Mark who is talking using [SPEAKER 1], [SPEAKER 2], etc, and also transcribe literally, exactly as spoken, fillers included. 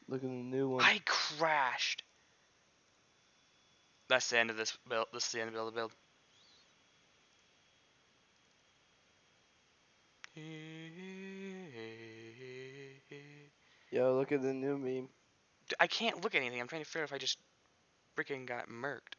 [SPEAKER 1] Look at the new one.
[SPEAKER 2] I crashed. That's the end of this build. This is the end of the build.
[SPEAKER 1] Yo, look at the new meme.
[SPEAKER 2] I can't look at anything. I'm trying to figure out if I just freaking got murked.